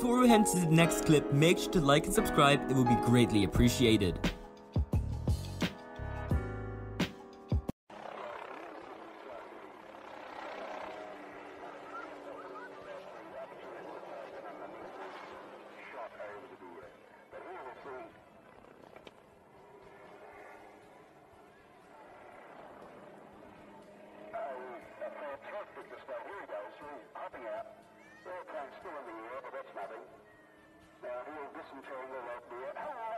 before we head to the next clip, make sure to like and subscribe, it will be greatly appreciated. Fantastic display. Here he goes. He's hopping out. The airplane's still in the air, but that's nothing. Now he'll disentangle that gear.